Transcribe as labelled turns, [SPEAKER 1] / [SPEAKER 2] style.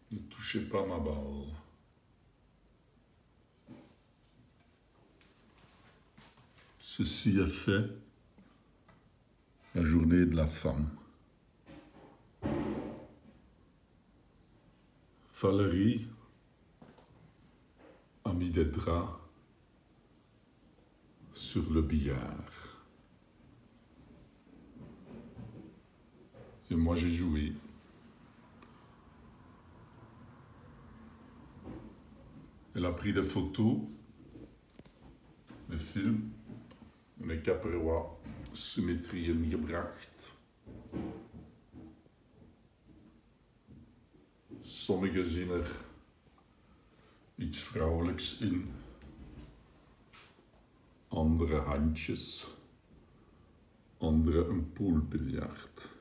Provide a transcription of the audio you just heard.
[SPEAKER 1] Ne touchez pas ma balle. Ceci est fait la journée de la femme. Valérie a mis des draps sur le billard. Et moi j'ai joué. Elle a pris des photos, des films. En ik heb er wat symmetrie in gebracht. Sommigen zien er iets vrouwelijks in. Andere handjes. Andere een poolbiljart.